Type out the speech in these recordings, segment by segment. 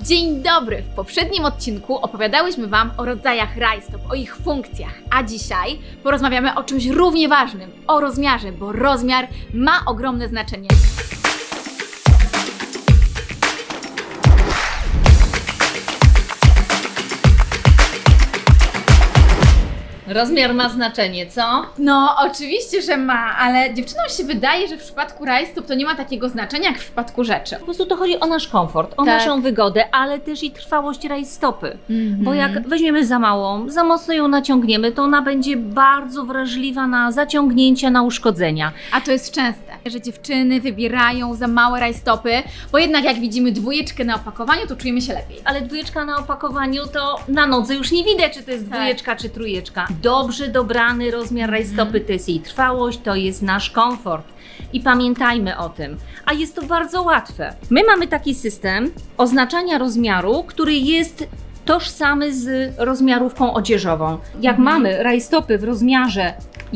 Dzień dobry! W poprzednim odcinku opowiadałyśmy Wam o rodzajach rajstop, o ich funkcjach, a dzisiaj porozmawiamy o czymś równie ważnym, o rozmiarze, bo rozmiar ma ogromne znaczenie. Rozmiar ma znaczenie, co? No, oczywiście, że ma, ale dziewczynom się wydaje, że w przypadku rajstop to nie ma takiego znaczenia jak w przypadku rzeczy. Po prostu to chodzi o nasz komfort, o naszą wygodę, ale też i trwałość rajstopy. Bo jak weźmiemy za małą, za mocno ją naciągniemy, to ona będzie bardzo wrażliwa na zaciągnięcia, na uszkodzenia. A to jest częste, że dziewczyny wybierają za małe rajstopy, bo jednak jak widzimy dwójeczkę na opakowaniu, to czujemy się lepiej. Ale dwójeczka na opakowaniu to na nodze już nie widać, czy to jest dwójeczka, czy trójeczka. Dobrze dobrany rozmiar rajstopy to jest jej trwałość, to jest nasz komfort. I pamiętajmy o tym. A jest to bardzo łatwe. My mamy taki system oznaczania rozmiaru, który jest tożsamy z rozmiarówką odzieżową. Jak mamy rajstopy w rozmiarze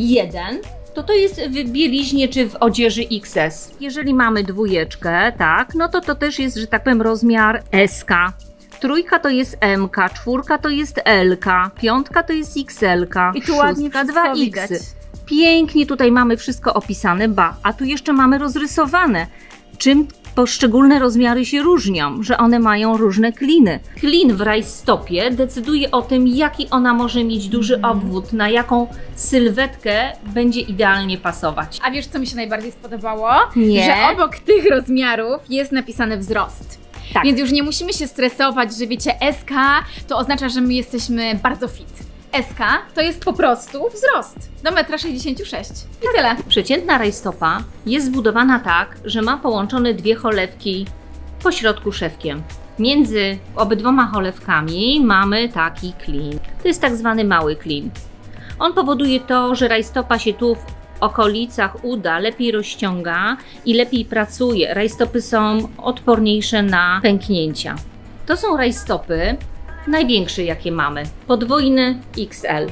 1, to jest w bieliźnie czy w odzieży XS. Jeżeli mamy dwójeczkę, tak, no to też jest, że tak powiem, rozmiar SK. Trójka to jest MK, czwórka to jest LK, piątka to jest XLK, i tu ładnie 2X. widać. Pięknie tutaj mamy wszystko opisane, a tu jeszcze mamy rozrysowane, czym poszczególne rozmiary się różnią, że one mają różne kliny. Klin w rajstopie decyduje o tym, jaki ona może mieć duży obwód, na jaką sylwetkę będzie idealnie pasować. A wiesz, co mi się najbardziej spodobało? Nie. Że obok tych rozmiarów jest napisany wzrost. Tak. Więc już nie musimy się stresować, że wiecie, SK to oznacza, że my jesteśmy bardzo fit. SK to jest po prostu wzrost do 1,66 m. I tyle. Przeciętna rajstopa jest zbudowana tak, że ma połączone dwie cholewki po środku szewkiem. Między obydwoma cholewkami mamy taki klin. To jest tak zwany mały klin. On powoduje to, że rajstopa się tu w okolicach uda lepiej rozciąga i lepiej pracuje. Rajstopy są odporniejsze na pęknięcia. To są rajstopy największe, jakie mamy. Podwójny XL.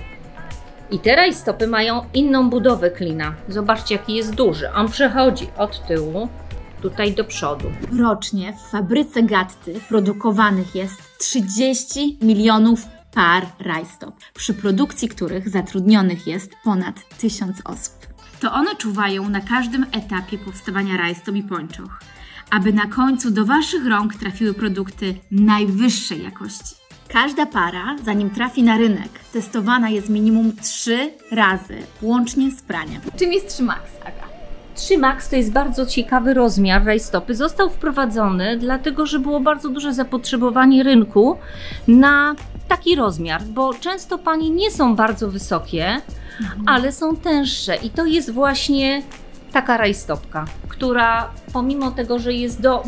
I te rajstopy mają inną budowę klina. Zobaczcie, jaki jest duży. On przechodzi od tyłu tutaj do przodu. Rocznie w fabryce Gatty produkowanych jest 30 milionów par rajstop, przy produkcji których zatrudnionych jest ponad 1000 osób. To one czuwają na każdym etapie powstawania rajstop i pończoch, aby na końcu do Waszych rąk trafiły produkty najwyższej jakości. Każda para, zanim trafi na rynek, testowana jest minimum 3 razy, łącznie z praniem. Czym jest 3 Max, Aga? 3 Max to jest bardzo ciekawy rozmiar rajstopy. Został wprowadzony dlatego, że było bardzo duże zapotrzebowanie rynku na taki rozmiar, bo często panie nie są bardzo wysokie, ale są tęższe i to jest właśnie taka rajstopka, która pomimo tego, że jest do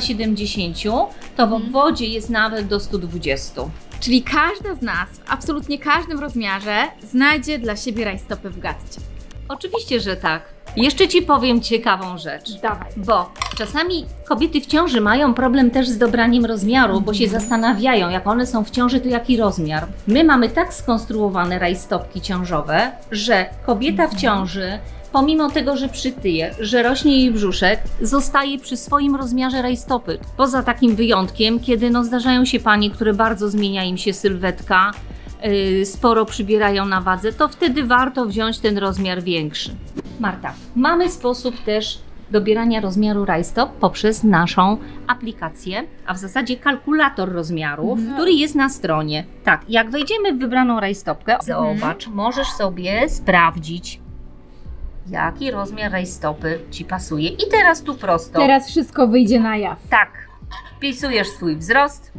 1,70 m, to w obwodzie jest nawet do 120 m. Czyli każda z nas w absolutnie każdym rozmiarze znajdzie dla siebie rajstopy w Gatcie. Oczywiście, że tak. Jeszcze Ci powiem ciekawą rzecz. Dawaj. Bo czasami kobiety w ciąży mają problem też z dobraniem rozmiaru, bo się zastanawiają, jak one są w ciąży, to jaki rozmiar. My mamy tak skonstruowane rajstopki ciążowe, że kobieta w ciąży, pomimo tego, że przytyje, że rośnie jej brzuszek, zostaje przy swoim rozmiarze rajstopy. Poza takim wyjątkiem, kiedy zdarzają się panie, które bardzo zmienia im się sylwetka, sporo przybierają na wadze, to wtedy warto wziąć ten rozmiar większy. Marta, mamy sposób też dobierania rozmiaru rajstop poprzez naszą aplikację, a w zasadzie kalkulator rozmiarów, który jest na stronie. Tak, jak wejdziemy w wybraną rajstopkę, zobacz, możesz sobie sprawdzić, jaki rozmiar rajstopy Ci pasuje. I teraz tu prosto. Teraz wszystko wyjdzie na jaw. Tak, wpisujesz swój wzrost,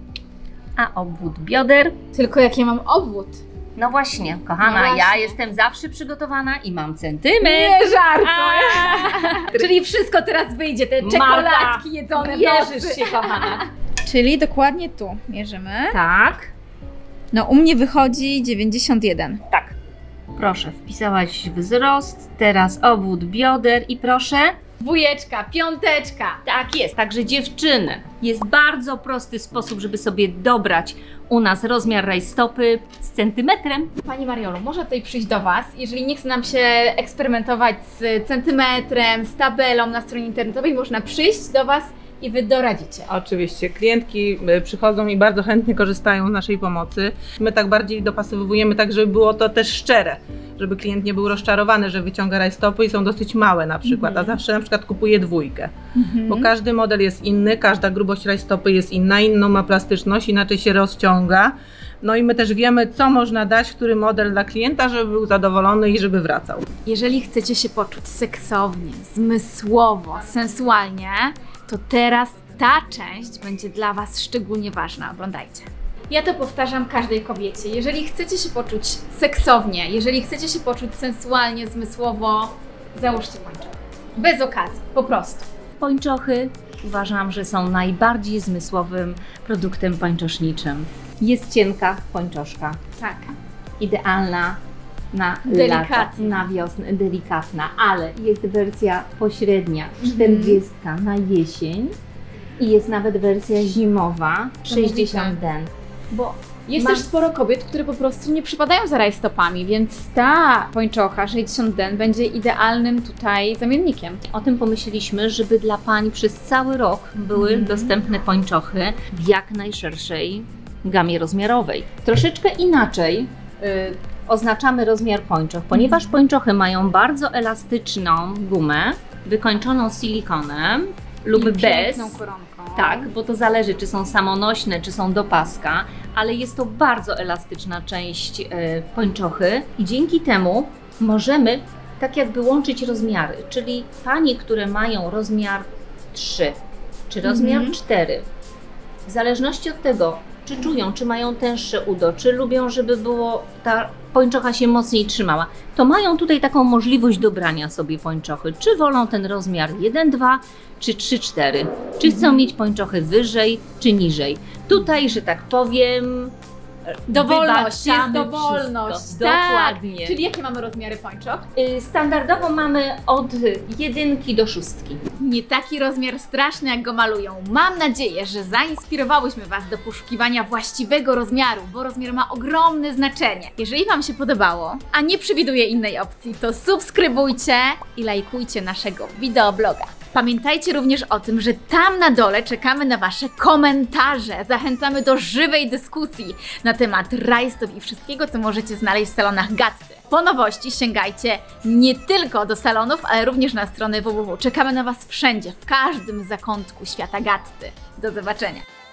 a obwód bioder. Tylko jak ja mam obwód? No właśnie, kochana, ja jestem zawsze przygotowana i mam centymetr. Nie żartuj! Czyli wszystko teraz wyjdzie, te czekoladki jedzone w Mierzysz nocy. się, kochana. Czyli dokładnie tu mierzymy. Tak. No u mnie wychodzi 91. Tak. Proszę, wpisałaś wzrost, teraz obwód bioder i proszę. Dwójeczka, piąteczka. Tak jest, także dziewczyny, jest bardzo prosty sposób, żeby sobie dobrać u nas rozmiar rajstopy z centymetrem. Pani Mariolu, może tutaj przyjść do Was, jeżeli nie chce nam się eksperymentować z centymetrem, z tabelą na stronie internetowej, można przyjść do Was i Wy doradzicie. Oczywiście, klientki przychodzą i bardzo chętnie korzystają z naszej pomocy. My tak bardziej dopasowujemy tak, żeby było to też szczere, żeby klient nie był rozczarowany, że wyciąga rajstopy i są dosyć małe na przykład, a zawsze na przykład kupuje dwójkę, bo każdy model jest inny, każda grubość rajstopy jest inna, inną ma plastyczność, inaczej się rozciąga. No i my też wiemy, co można dać, który model dla klienta, żeby był zadowolony i żeby wracał. Jeżeli chcecie się poczuć seksownie, zmysłowo, sensualnie, to teraz ta część będzie dla Was szczególnie ważna. Oglądajcie. Ja to powtarzam każdej kobiecie. Jeżeli chcecie się poczuć seksownie, jeżeli chcecie się poczuć sensualnie, zmysłowo, załóżcie pończoch. Bez okazji, po prostu. Pończochy uważam, że są najbardziej zmysłowym produktem pończoszniczym. Jest cienka pończoszka, Tak. idealna na Delikatna. lata, na wiosnę, delikatna, ale jest wersja pośrednia, 40 na jesień i jest nawet wersja zimowa, 60 den. Bo Jest też sporo kobiet, które po prostu nie przypadają za rajstopami, więc ta pończocha 60 den będzie idealnym tutaj zamiennikiem. o tym pomyśleliśmy, żeby dla pań przez cały rok były dostępne pończochy w jak najszerszej gamie rozmiarowej. Troszeczkę inaczej oznaczamy rozmiar pończoch, ponieważ pończochy mają bardzo elastyczną gumę wykończoną silikonem lub bez. Piękną koronką. Tak, bo to zależy, czy są samonośne, czy są do paska, ale jest to bardzo elastyczna część pończochy i dzięki temu możemy tak jakby łączyć rozmiary, czyli panie, które mają rozmiar 3 czy rozmiar 4, w zależności od tego, czy czują, czy mają tęższe udo, czy lubią, żeby było ta pończocha się mocniej trzymała, to mają tutaj taką możliwość dobrania sobie pończochy. Czy wolą ten rozmiar 1-2, czy 3-4. Czy chcą mieć pończochy wyżej, czy niżej. Tutaj, że tak powiem, Dowolność, jest wybaczamy dowolność. wszystko. Tak. Dokładnie. Czyli jakie mamy rozmiary pończoch? Standardowo mamy od 1 do 6. Nie taki rozmiar straszny, jak go malują. Mam nadzieję, że zainspirowałyśmy Was do poszukiwania właściwego rozmiaru, bo rozmiar ma ogromne znaczenie. Jeżeli Wam się podobało, a nie przewiduję innej opcji, to subskrybujcie i lajkujcie naszego wideobloga. Pamiętajcie również o tym, że tam na dole czekamy na Wasze komentarze. Zachęcamy do żywej dyskusji na temat rajstop i wszystkiego, co możecie znaleźć w salonach Gatty. Po nowości sięgajcie nie tylko do salonów, ale również na stronę www. Czekamy na Was wszędzie, w każdym zakątku świata Gatty. Do zobaczenia!